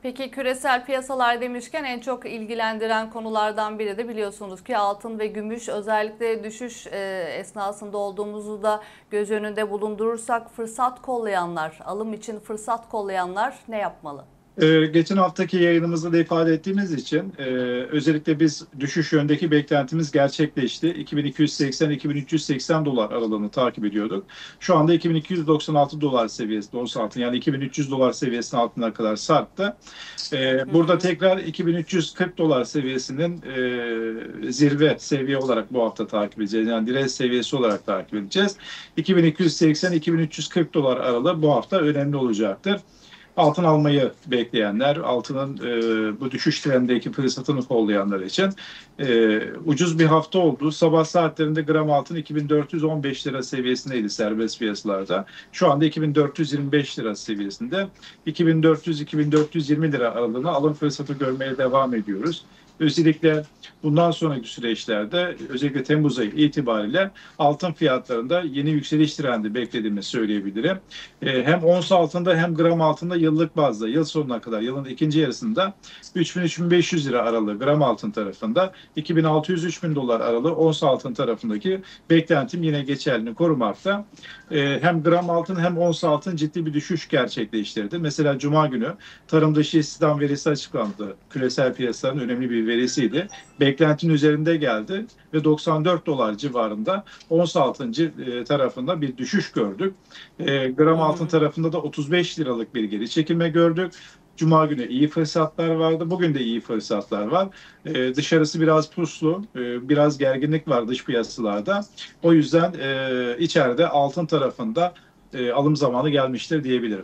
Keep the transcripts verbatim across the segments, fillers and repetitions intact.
Peki küresel piyasalar demişken en çok ilgilendiren konulardan biri de biliyorsunuz ki altın ve gümüş, özellikle düşüş e, esnasında olduğumuzu da göz önünde bulundurursak fırsat kollayanlar, alım için fırsat kollayanlar ne yapmalı? Ee, geçen haftaki yayınımızda da ifade ettiğimiz için e, özellikle biz düşüş yöndeki beklentimiz gerçekleşti. iki bin iki yüz seksen iki bin üç yüz seksen dolar aralığını takip ediyorduk. Şu anda iki bin iki yüz doksan altı dolar seviyesinde ons altın, yani iki bin üç yüz dolar seviyesinin altına kadar sarktı. Ee, burada tekrar iki bin üç yüz kırk dolar seviyesinin e, zirve seviye olarak bu hafta takip edeceğiz. Yani direnç seviyesi olarak takip edeceğiz. iki bin iki yüz seksen iki bin üç yüz kırk dolar aralığı bu hafta önemli olacaktır. Altın almayı bekleyenler, altının e, bu düşüş trendindeki fırsatını kollayanlar için e, ucuz bir hafta oldu. Sabah saatlerinde gram altın iki bin dört yüz on beş lira seviyesindeydi serbest piyasalarda. Şu anda iki bin dört yüz yirmi beş lira seviyesinde. iki bin dört yüz iki bin dört yüz yirmi lira aralığında alım fırsatı görmeye devam ediyoruz. Özellikle bundan sonraki süreçlerde, özellikle Temmuz ayı itibariyle altın fiyatlarında yeni yükseliş trendi beklediğimi söyleyebilirim. E, hem ons altında hem gram altında yıllık bazda yıl sonuna kadar, yılın ikinci yarısında üç bin üç bin beş yüz lira aralığı gram altın tarafında, iki bin altı yüz üç bin dolar aralığı ons altın tarafındaki beklentim yine geçerliliğini korumakta. E, hem gram altın hem ons altın ciddi bir düşüş gerçekleştirdi. Mesela Cuma günü tarım dışı istihdam verisi açıklandı. Küresel piyasaların önemli bir verisiydi. Beklentinin üzerinde geldi ve doksan dört dolar civarında ons altın tarafında bir düşüş gördük. E, gram altın tarafında da otuz beş liralık bir geri çekilme gördük. Cuma günü iyi fırsatlar vardı. Bugün de iyi fırsatlar var. Ee, dışarısı biraz puslu, e, biraz gerginlik var dış piyasalarda. O yüzden e, içeride altın tarafında e, alım zamanı gelmiştir diyebilirim.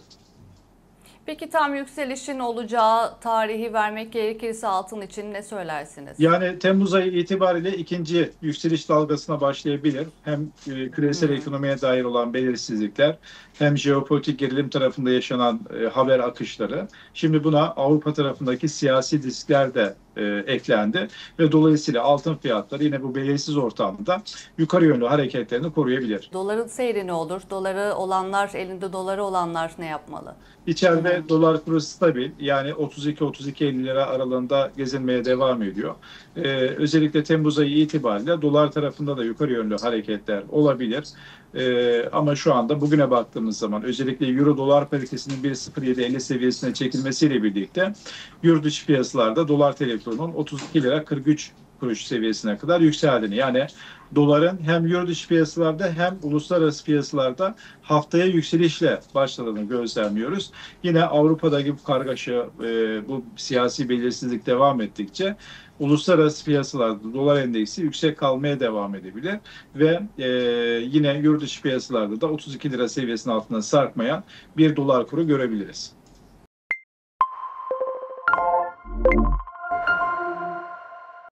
Peki tam yükselişin olacağı tarihi vermek gerekirse altın için ne söylersiniz? Yani Temmuz ayı itibariyle ikinci yükseliş dalgasına başlayabilir. Hem e, küresel Hı. ekonomiye dair olan belirsizlikler, hem jeopolitik gerilim tarafında yaşanan e, haber akışları. Şimdi buna Avrupa tarafındaki siyasi riskler de e, eklendi ve dolayısıyla altın fiyatları yine bu belirsiz ortamda yukarı yönlü hareketlerini koruyabilir. Doların seyri ne olur? Doları olanlar, elinde doları olanlar ne yapmalı? İçeride dolar kuru stabil, yani otuz iki otuz iki elli lira aralığında gezinmeye devam ediyor. Ee, özellikle Temmuz ayı itibariyle dolar tarafında da yukarı yönlü hareketler olabilir. Ee, ama şu anda bugüne baktığımız zaman özellikle euro dolar paritesinin bir nokta sıfır yedi elli seviyesine çekilmesiyle birlikte yurt dışı piyasalarda dolar T L kurunun otuz iki lira kırk üç kuruş seviyesine kadar yükseldiğini, yani doların hem yurt dışı piyasalarda hem uluslararası piyasalarda haftaya yükselişle başladığını gözlemliyoruz. Yine Avrupa'daki bu kargaşa, e, bu siyasi belirsizlik devam ettikçe uluslararası piyasalarda dolar endeksi yüksek kalmaya devam edebilir ve e, yine yurt dışı piyasalarda da otuz iki lira seviyesinin altına sarkmayan bir dolar kuru görebiliriz.